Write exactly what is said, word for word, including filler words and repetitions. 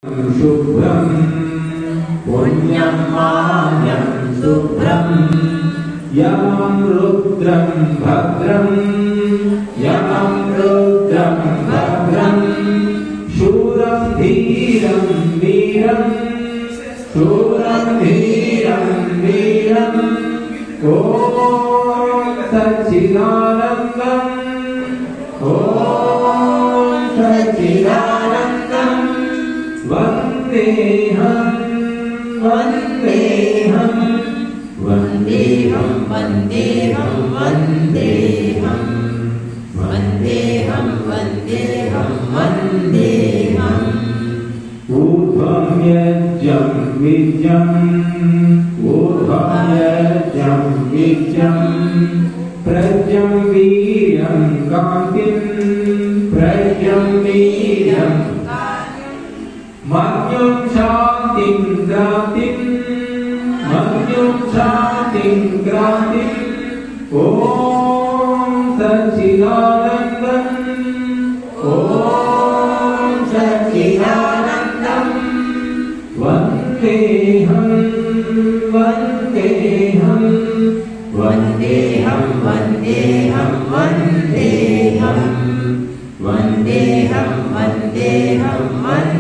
Subham punyam maham subham yamam rudram bhadram yamam rudram bhadram shuram dhiram viram shuram dhiram viram om Satchidanandam om Satchidanandam Vandeham, Vandeham, Vandeham, Vandeham, Vandeham, Vandeham, Vandeham, Vandeham. Udvam yajam vijam, Udvam yajam vijam, Prajam viryam kantim, Prajam viryam Manyum shantim gratim, Manyum shantim gratim, Om Satchidanandam, Om Satchidanandam, Vandeham, Vandeham, Vandeham, Vandeham, Vandeham, Vandeham, Vandeham, Vandeham.